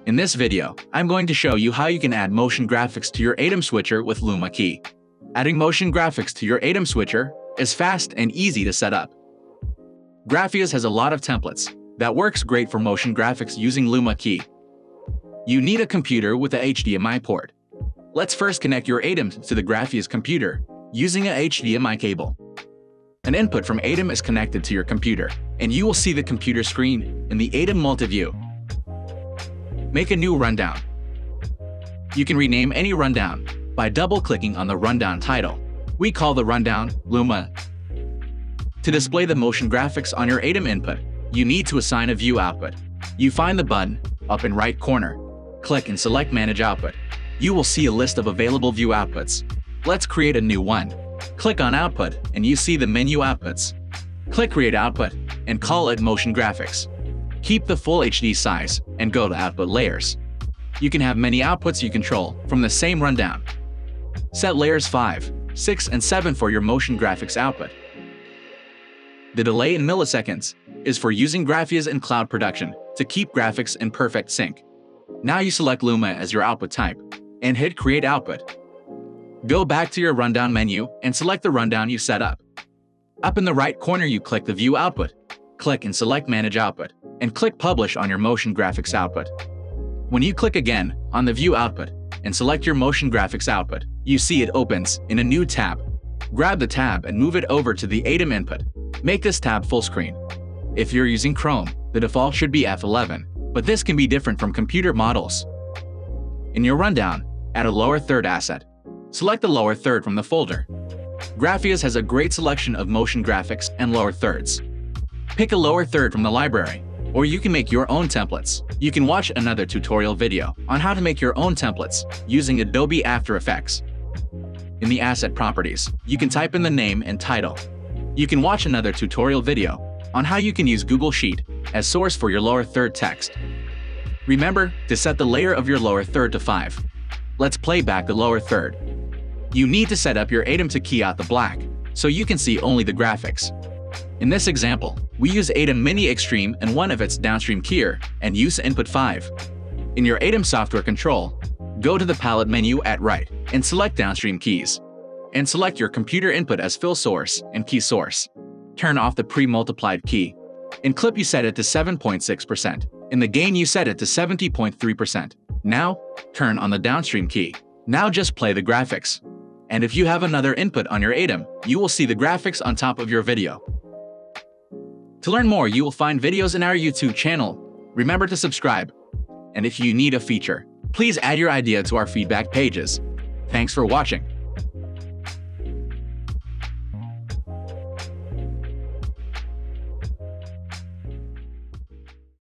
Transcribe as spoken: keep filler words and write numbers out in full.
In this video, I'm going to show you how you can add motion graphics to your ATEM switcher with Luma Key. Adding motion graphics to your ATEM switcher is fast and easy to set up. Graphias has a lot of templates that works great for motion graphics using Luma Key. You need a computer with a H D M I port. Let's first connect your ATEM to the Graphias computer using a H D M I cable. An input from ATEM is connected to your computer, and you will see the computer screen in the ATEM multi-view. Make a new rundown. You can rename any rundown by double-clicking on the rundown title. We call the rundown Luma. To display the motion graphics on your ATEM input, you need to assign a view output. You find the button up in right corner. Click and select Manage Output. You will see a list of available view outputs. Let's create a new one. Click on Output and you see the menu outputs. Click Create Output and call it Motion Graphics. Keep the full H D size and go to Output Layers. You can have many outputs you control from the same rundown. Set layers five, six, and seven for your motion graphics output. The delay in milliseconds is for using Graphias in cloud production to keep graphics in perfect sync. Now you select Luma as your output type and hit Create Output. Go back to your rundown menu and select the rundown you set up. Up in the right corner you click the View Output. Click and select Manage Output and click Publish on your motion graphics output. When you click again on the View Output and select your motion graphics output, you see it opens in a new tab. Grab the tab and move it over to the ATEM input. Make this tab full screen. If you're using Chrome, the default should be F eleven, but this can be different from computer models. In your rundown, add a lower third asset. Select the lower third from the folder. Graphias has a great selection of motion graphics and lower thirds. Pick a lower third from the library, or you can make your own templates. You can watch another tutorial video on how to make your own templates using Adobe After Effects. In the asset properties, you can type in the name and title. You can watch another tutorial video on how you can use Google Sheet as source for your lower third text. Remember to set the layer of your lower third to five. Let's play back the lower third. You need to set up your ATEM to key out the black, so you can see only the graphics. In this example, we use ATEM Mini Extreme and one of its downstream keyer and use input five. In your ATEM software control, go to the palette menu at right and select downstream keys. And select your computer input as fill source and key source. Turn off the pre-multiplied key. In clip you set it to seven point six percent. In the gain you set it to seventy point three percent. Now, turn on the downstream key. Now just play the graphics. And if you have another input on your ATEM, you will see the graphics on top of your video. To learn more, you will find videos in our YouTube channel. Remember to subscribe. And if you need a feature, please add your idea to our feedback pages. Thanks for watching.